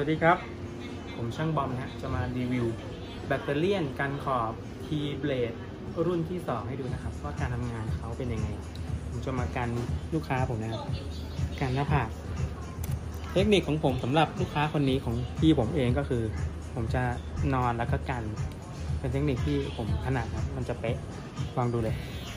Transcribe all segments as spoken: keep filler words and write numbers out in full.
วัสดีครับผมช่างบอมนะจะมารีวิวแบตเตอรี่กันขอบ T-Blade รุ่นที่สองให้ดูนะครับว่าการทำงานเขาเป็นยังไงผมจะมากันลูกค้าผมนะครับกันหน้าผากเทคนิคของผมสำหรับลูกค้าคนนี้ของพี่ผมเองก็คือผมจะนอนแล้วก็กันเป็นเทคนิคที่ผมถนัดครับมันจะเป๊ะลองดูเลย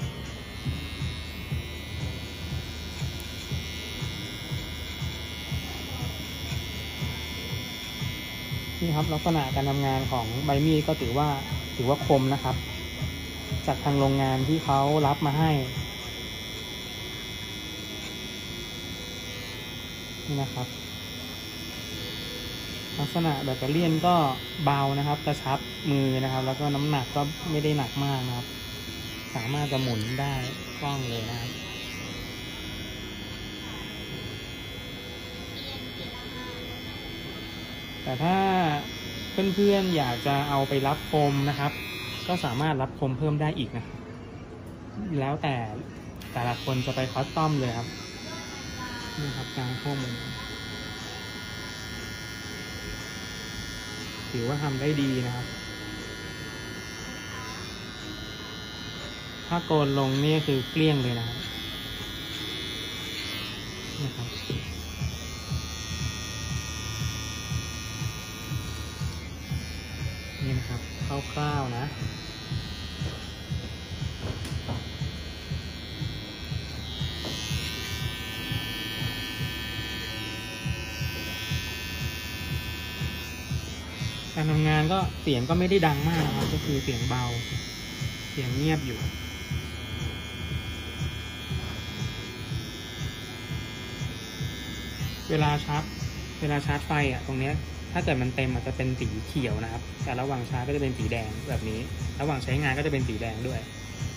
นี่ครับลักษณะการทำงานของใบมีดก็ถือว่าถือว่าคมนะครับจากทางโรงงานที่เขารับมาให้นี่นะครับลักษณะแบตเตอรี่ก็เบานะครับกระชับมือนะครับแล้วก็น้ำหนักก็ไม่ได้หนักมากนะครับสามารถจะหมุนได้คล่องเลยนะครับแต่ถ้าเพื่อนๆอยากจะเอาไปรับคมนะครับก็สามารถรับคมเพิ่มได้อีกนะแล้วแต่แต่ละคนจะไปคัสตอมเลยครับนี่ครับการข้อมูลถือว่าทำได้ดีนะครับถ้าโกนลงนี่คือเกลี้ยงเลยนะครับนะครับนี่นะครับคร่าวๆนะการทำงานก็เสียงก็ไม่ได้ดังมากนะครับก็คือเสียงเบาเสียงเงียบอยู่เวลาชาร์จเวลาชาร์จไฟอ่ะตรงเนี้ยถ้าเกิดมันเต็มอาจจะเป็นสีเขียวนะครับแต่ระหว่างชาร์จก็จะเป็นสีแดงแบบนี้ระหว่างใช้งานก็จะเป็นสีแดงด้วย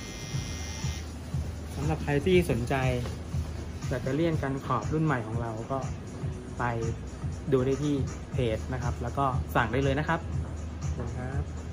สำหรับใครที่สนใจแบตเตอรี่กันขอบรุ่นใหม่ของเราก็ไปดูได้ที่เพจนะครับแล้วก็สั่งได้เลยนะครับขอบคุณครับ